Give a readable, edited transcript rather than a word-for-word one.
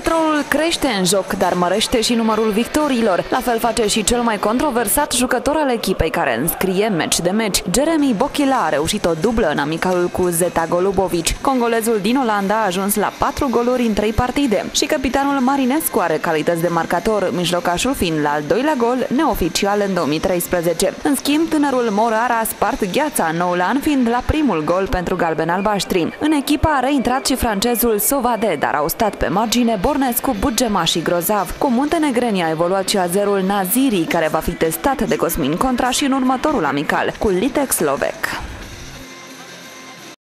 Petrolul crește în joc, dar mărește și numărul victoriilor. La fel face și cel mai controversat jucător al echipei care înscrie meci de meci. Jeremy Bochila a reușit o dublă în amicalul cu Zeta Golubovici. Congolezul din Olanda a ajuns la 4 goluri în 3 partide și capitanul Marinescu are calități de marcator, mijlocașul fiind la al doilea gol neoficial în 2013. În schimb, tânărul Morar a spart gheața în noul an, fiind la primul gol pentru galben-albaștri. În echipa a reintrat și francezul Sovade, dar au stat pe margine Bornescu, Bugema și Grozav. Cu muntenegreni a evoluat și azerul Naziri, care va fi testat de Cosmin Contra și în următorul amical cu Litex Lovec.